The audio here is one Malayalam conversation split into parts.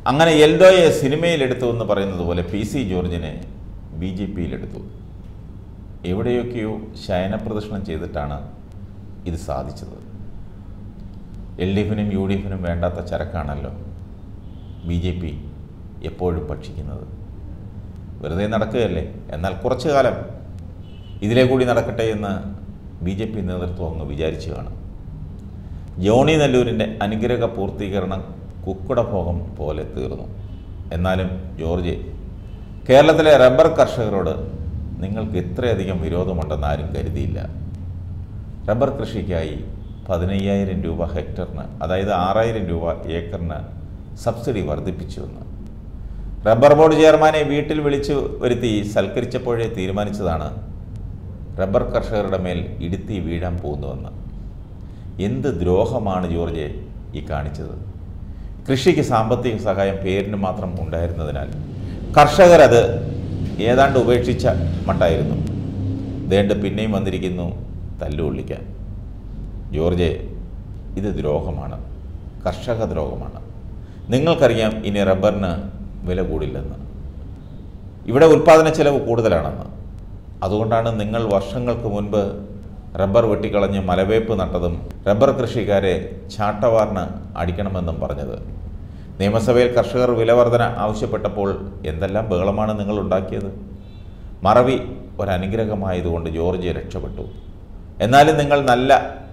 അങ്ങനെ എൽദോയെ സിനിമയിലെടുത്തു എന്ന് പറയുന്നത് പോലെ PC ജോർജിനെ BJPയിലെടുത്തു. എവിടെയൊക്കെയോ ശയനപ്രദർശനം ചെയ്തിട്ടാണ് ഇത് സാധിച്ചത്. LDFനും UDFനും വേണ്ടാത്ത ചരക്കാണല്ലോ BJP എപ്പോഴും ഭക്ഷിക്കുന്നത്. വെറുതെ നടക്കുകയല്ലേ, എന്നാൽ കുറച്ചു കാലം ഇതിലെ കൂടി നടക്കട്ടെ എന്ന് BJP നേതൃത്വം അങ്ങ് വിചാരിച്ചു കാണും. ജോണി നെല്ലൂരിൻ്റെ അനുഗ്രഹ പൂർത്തീകരണം കുക്കുടഭോഗം പോലെ തീർന്നു. എന്നാലും ജോർജ്, കേരളത്തിലെ റബ്ബർ കർഷകരോട് നിങ്ങൾക്ക് ഇത്രയധികം വിരോധമുണ്ടെന്ന് ആരും കരുതിയില്ല. റബ്ബർ കൃഷിക്കായി 15,000 രൂപ ഹെക്ടറിന്, അതായത് 6,000 രൂപ ഏക്കറിന് സബ്സിഡി വർദ്ധിപ്പിച്ചുവെന്ന് റബ്ബർ ബോർഡ് ചെയർമാനെ വീട്ടിൽ വിളിച്ചു വരുത്തി സൽക്കരിച്ചപ്പോഴേ തീരുമാനിച്ചതാണ് റബ്ബർ കർഷകരുടെ മേൽ ഇടുത്തി വീഴാൻ പോകുന്നുവെന്ന്. എന്ത് ദ്രോഹമാണ് ജോർജ് ഈ കാണിച്ചത്? കൃഷിക്ക് സാമ്പത്തിക സഹായം പേരിന് മാത്രം ഉണ്ടായിരുന്നതിനാൽ കർഷകരത് ഏതാണ്ട് ഉപേക്ഷിച്ച മട്ടായിരുന്നു. ദേണ്ട് പിന്നെയും വന്നിരിക്കുന്നു തല്ലുകൊള്ളിക്കാൻ. ജോർജ്, ഇത് ദ്രോഹമാണ്, കർഷക ദ്രോഹമാണ്. നിങ്ങൾക്കറിയാം ഇനി റബ്ബറിന് വില കൂടില്ലെന്ന്, ഇവിടെ ഉൽപ്പാദന ചെലവ് കൂടുതലാണെന്ന്. അതുകൊണ്ടാണ് നിങ്ങൾ വർഷങ്ങൾക്ക് മുൻപ് റബ്ബർ വെട്ടിക്കളഞ്ഞ് മലവേപ്പ് നട്ടതും റബ്ബർ കൃഷിക്കാരെ ചാട്ടവാറിന് അടിക്കണമെന്നും പറഞ്ഞത്. നിയമസഭയിൽ കർഷകർ വിലവർധന ആവശ്യപ്പെട്ടപ്പോൾ എന്തെല്ലാം ബഹളമാണ് നിങ്ങൾ ഉണ്ടാക്കിയത്. മറവി ഒരനുഗ്രഹമായതുകൊണ്ട് ജോർജ് രക്ഷപ്പെട്ടു. എന്നാലും നിങ്ങൾ നല്ല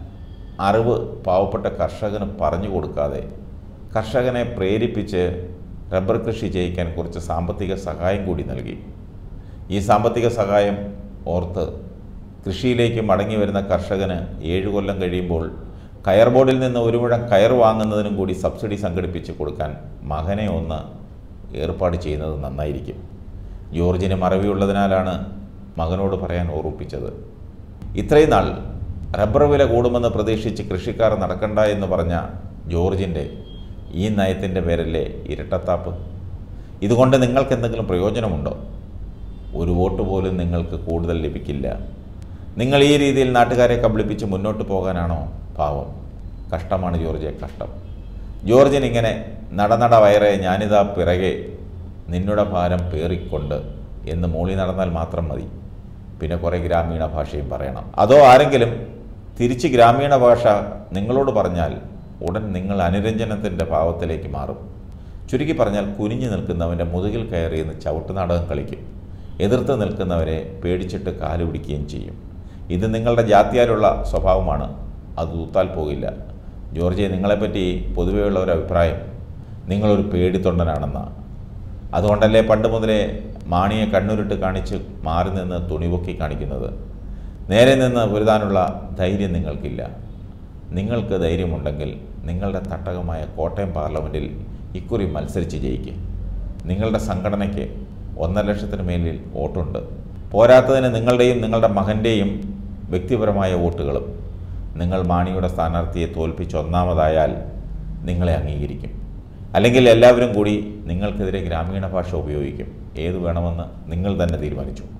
അറിവ് പാവപ്പെട്ട കർഷകന് പറഞ്ഞു കൊടുക്കാതെ കർഷകനെ പ്രേരിപ്പിച്ച് റബ്ബർ കൃഷി ചെയ്യിക്കാൻ കുറച്ച് സാമ്പത്തിക സഹായം കൂടി നൽകി. ഈ സാമ്പത്തിക സഹായം ഓർത്ത് കൃഷിയിലേക്ക് മടങ്ങി വരുന്ന കർഷകന് 7 കൊല്ലം കഴിയുമ്പോൾ കയർ ബോർഡിൽ നിന്ന് 1 മുഴം കയർ വാങ്ങുന്നതിനും കൂടി സബ്സിഡി സംഘടിപ്പിച്ച് കൊടുക്കാൻ മകനെ ഒന്ന് ഏർപ്പാട് ചെയ്യുന്നത് നന്നായിരിക്കും. ജോർജിന് മറവിയുള്ളതിനാലാണ് മകനോട് പറയാൻ ഓർമ്മിപ്പിച്ചത്. ഇത്രയും നാൾ റബ്ബർ വില കൂടുമെന്ന് പ്രതീക്ഷിച്ച് കൃഷിക്കാർ നടക്കണ്ട എന്ന് പറഞ്ഞ ജോർജിൻ്റെ ഈ നയത്തിൻ്റെ പേരല്ലേ ഇരട്ടത്താപ്പ്? ഇതുകൊണ്ട് നിങ്ങൾക്ക് എന്തെങ്കിലും പ്രയോജനമുണ്ടോ? ഒരു വോട്ട് പോലും നിങ്ങൾക്ക് കൂടുതൽ ലഭിക്കില്ല. നിങ്ങൾ ഈ രീതിയിൽ നാട്ടുകാരെ കബളിപ്പിച്ച് മുന്നോട്ട് പോകാനാണോ? പാവം, കഷ്ടമാണ് ജോർജെ, കഷ്ടം. ജോർജിനിങ്ങനെ നടനട വയറെ ഞാനിതാ പിറകെ നിന്നുടെ ഭാരം പേറിക്കൊണ്ട് എന്ന് മൂളി നടന്നാൽ മാത്രം മതി. പിന്നെ കുറേ ഗ്രാമീണ ഭാഷയും പറയണം. അതോ ആരെങ്കിലും തിരിച്ച് ഗ്രാമീണ ഭാഷ നിങ്ങളോട് പറഞ്ഞാൽ ഉടൻ നിങ്ങൾ അനുരഞ്ജനത്തിൻ്റെ ഭാവത്തിലേക്ക് മാറും. ചുരുക്കി പറഞ്ഞാൽ കുനിഞ്ഞു നിൽക്കുന്നവൻ്റെ മുതുകിൽ കയറിയെന്ന് ചവിട്ടുനാടകം കളിക്കും. എതിർത്ത് നിൽക്കുന്നവരെ പേടിച്ചിട്ട് കാല് പിടിക്കുകയും ചെയ്യും. ഇത് നിങ്ങളുടെ ജാത്യാലുള്ള സ്വഭാവമാണ്, അത് തൂത്താൽ പോകില്ല. ജോർജെ, നിങ്ങളെപ്പറ്റി പൊതുവെയുള്ള ഒരു അഭിപ്രായം നിങ്ങളൊരു പേടിത്തൊണ്ടനാണെന്നാണ്. അതുകൊണ്ടല്ലേ പണ്ട് മുതലേ മാണിയെ കണ്ണുരുട്ട് കാണിച്ച് മാറി നിന്ന് തുണിപൊക്കി കാണിക്കുന്നത്. നേരെ നിന്ന് പൊരുതാനുള്ള ധൈര്യം നിങ്ങൾക്കില്ല. നിങ്ങൾക്ക് ധൈര്യമുണ്ടെങ്കിൽ നിങ്ങളുടെ തട്ടകമായ കോട്ടയം പാർലമെൻറ്റിൽ ഇക്കുറി മത്സരിച്ച് ജയിക്കുക. നിങ്ങളുടെ സംഘടനയ്ക്ക് 1.5 ലക്ഷത്തിന് മേലിൽ വോട്ടുണ്ട്. പോരാത്തതിന് നിങ്ങളുടെയും നിങ്ങളുടെ മകൻ്റെയും വ്യക്തിപരമായ വോട്ടുകളും. നിങ്ങൾ മാണിയുടെ സ്ഥാനാർത്ഥിയെ തോൽപ്പിച്ച് ഒന്നാമതായാൽ നിങ്ങളെ അംഗീകരിക്കും. അല്ലെങ്കിൽ എല്ലാവരും കൂടി നിങ്ങൾക്കെതിരെ ഗ്രാമീണ ഭാഷ ഉപയോഗിക്കും. ഏത് വേണമെന്ന് നിങ്ങൾ തന്നെ തീരുമാനിച്ചു.